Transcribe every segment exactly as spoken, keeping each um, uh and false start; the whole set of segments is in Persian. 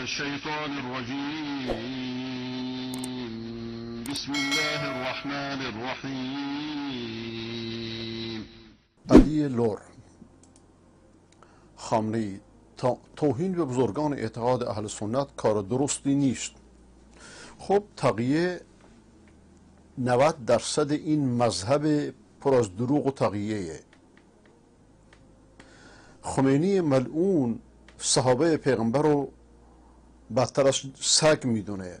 الشيطان الرجيم بسم الله الرحمن الرحیم. علی لور خامنه‌ای: توهین به بزرگان اعتقاد اهل سنت کار درستی نیست. خب تقیه نود درصد این مذهب پر از دروغ و تقیه. خمینی ملعون صحابه پیغمبر رو بدتر از سگ میدونه.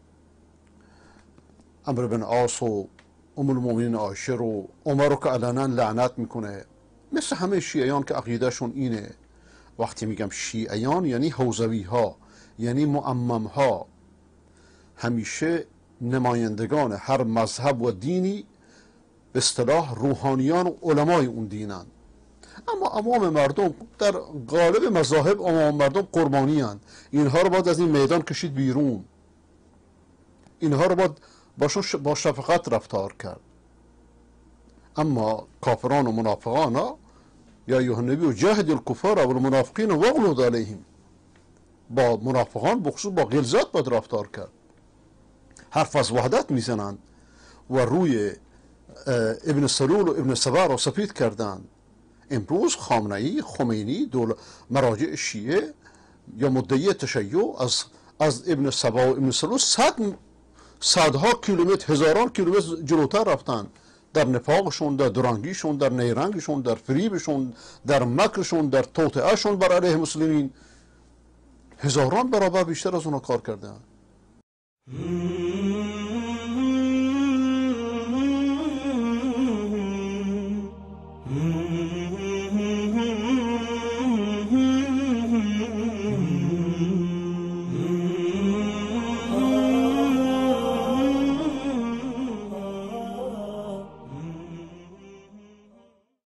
عمرو بن عاص و ام المؤمنین عایشه رو، عمر رو که علنا لعنت میکنه، مثل همه شیعیان که عقیدهشون اینه. وقتی میگم شیعیان یعنی حوزوی ها، یعنی معمم ها، همیشه نمایندگان هر مذهب و دینی به اصطلاح روحانیان و علمای اون دینن. اما عوام مردم در غالب مذاهب عوام مردم قربانی هن. اینها رو باید از این میدان کشید بیرون. اینها رو باید باشون با شفقت رفتار کرد. اما کافران و منافقان ها، یا ایها النبی و جاهد الکفار و المنافقین واغلظ علیهم، با منافقان بخصوص با غلظت باید رفتار کرد. حرف از وحدت میزنند و روی ابن سلول و ابن سبا را سفید کردند. امروز خامنه‌ای، خمینی، دول مراجع شیعه یا مدعی تشیع از از ابن سبا و ابن سلول صد صدها کیلومتر، هزاران کیلومتر جلوتر رفتن در نفاقشون، در درنگیشون، در نیرنگشون، در فریبشون، در مکرشون، در توطئهشون بر علیه مسلمین. هزاران برابر بیشتر از اونا کار کردن.